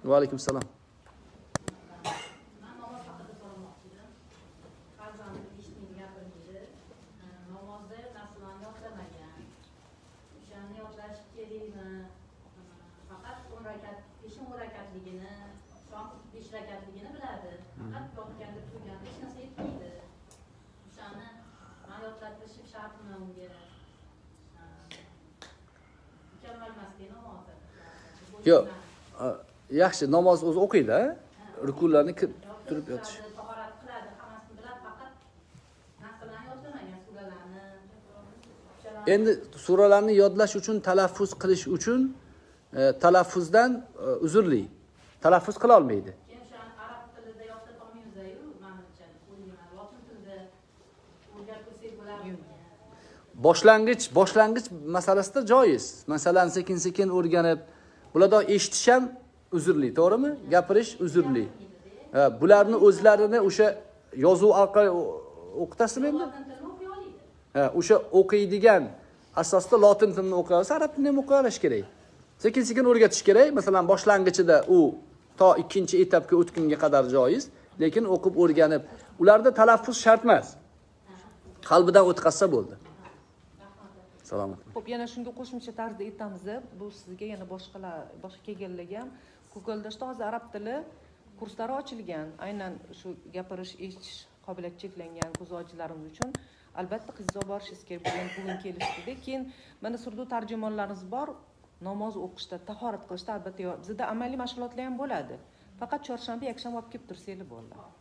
Va alaykum assalom. Yo'q, yaxshi namoz o'zi o'qiydi, rukularni turib yotish. Endi suralarni yodlash uchun, talaffuz qilish uchun talaffuzdan uzrli. Talaffuz qila olmaydi. Boshlang'ich masalasida joiz. Masalan, sekin-sekin o'rganib, bularda eshitish ham uzrli, to'g'rimi? Gapirish uzrli. Bularni o'zlarini o'sha yozuv orqali o'qitasizmi endi? O'sha o'qiydigan asosda lotin tilini o'qiy olsa, arab tilini ham o'qiy olish kerak. Sekin-sekin o'rgatish kerak. Masalan, boshlang'ichida u to ikkinchi etapga o'tgunga qadar joiz, lekin o'qib o'rganib, ularda talaffuz shart emas. Qalbidan o'tkazsa bo'ldi. Salomat. Xo'p, yana shunga qo'shimcha tarzda aytamiz. Bu sizga yana boshqa kelganlarga ham Google'da hozir arab tili kurslari ochilgan. Aynan shu gapirish, eshitish qobiliyati cheklangan ko'z ojizlarimiz uchun albatta qiziqib borishingiz kerak. Bugun kelishdi. Keyin mana surdu tarjimonlarimiz bor. Namoz o'qishda, tahorat qilishda albatta bizda amaliy mashg'ulotlar ham bo'ladi. Faqat chorshanba, yakshanba olib kelib tursanglar bo'ldi.